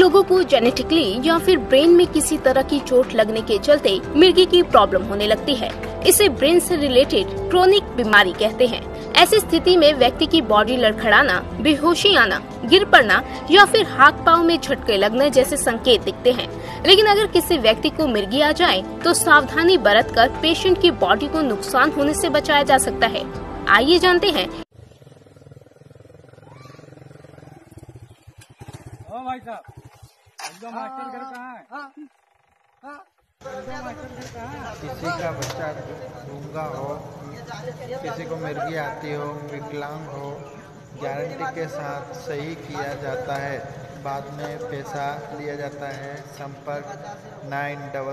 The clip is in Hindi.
लोगों को जेनेटिकली या फिर ब्रेन में किसी तरह की चोट लगने के चलते मिर्गी की प्रॉब्लम होने लगती है। इसे ब्रेन से रिलेटेड क्रोनिक बीमारी कहते हैं। ऐसी स्थिति में व्यक्ति की बॉडी लड़खड़ाना, बेहोशी आना, गिर पड़ना या फिर हाथ पांव में झटके लगने जैसे संकेत दिखते हैं। लेकिन अगर किसी व्यक्ति को मिर्गी आ जाए तो सावधानी बरतकर पेशेंट की बॉडी को नुकसान होने से बचाया जा सकता है। आइए जानते हैं। ओ भाई साहब, एकदम मास्टर घर कहाँ है? किसी का बच्चा गूंगा हो, किसी को मिर्गी आती हो, विकलांग हो, गारंटी के साथ सही किया जाता है। बाद में पैसा लिया जाता है। संपर्क 9